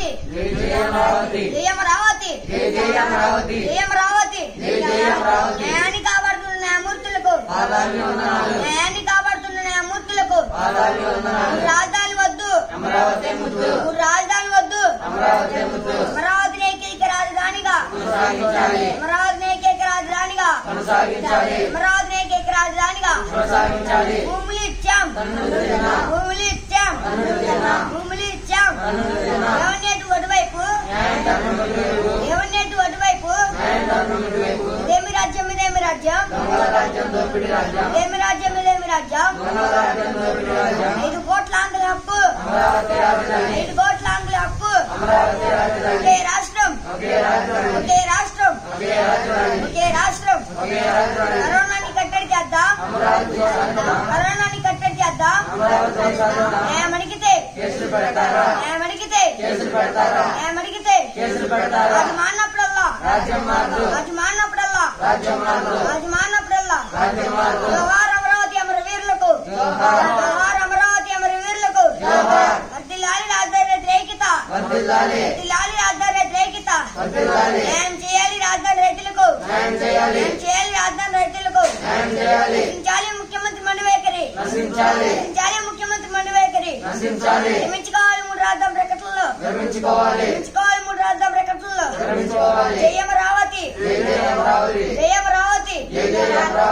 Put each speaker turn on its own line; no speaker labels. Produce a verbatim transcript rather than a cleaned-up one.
అమరావతి జయ అమరావతి జయ అమరావతి న్యాయాన్ని కాపాడుతున్న న్యాయమూర్తులకు న్యాయాన్ని కాపాడుతున్న న్యాయమూర్తులకు రాజధాని వద్దు రాజధాని వద్దు అమరావతిని ఏకైక రాజధానిగా అమరావతిని ఏకైక రాజధానిగా అమరావతిని ఏకైక రాజధానిగా భూములు ఇచ్చాం భూములు ఇచ్చాం భూములు ఇచ్చాం ఎవరినేటు అటువైపు ఎవరినేటు అటువైపు ఇదేమి రాజ్యం ఇదేమి రాజ్యం ఇదేమి రాజ్యం ఇదేమి రాజ్యం ఐదు కోట్ల ఆంధ్రుల హక్కు ఐదు కోట్ల ఆంధ్రుల హక్కు ఒకే రాష్ట్రం ఒకే రాష్ట్రం ఒకే రాష్ట్రం కరోనాని కట్టడి చేద్దాం కరోనాని కట్టడి చేద్దాం న్యాయం అడిగితే న్యాయం అడిగితే న్యాయం అడిగితే అది మానప్పుడల్లా అది మానప్పుడల్లా అది మానప్పుడల్లా జోహార్ అమరావతి అమర వీరులకు జోహార్ అమరావతి అమర వీరులకు వర్ధిల్లాలి రాజధాని వ్యతిరేకత వర్ధిల్లాలి రాజధాని వ్యతిరేకత న్యాయం చేయాలి రాజధాని రైతులకు న్యాయం చేయాలి రాజధాని రైతులకు నశించాలి ముఖ్యమంత్రి మండి వైఖరి నశించాలి ముఖ్యమంత్రి మండి వైఖరి నిర్మించుకోవాలి మూడు రాజధాని ప్రకటనలో నిర్మించుకోవాలి మూడు రాజధాని ప్రకటనలో జయ అమరావతి జయ అమరావతి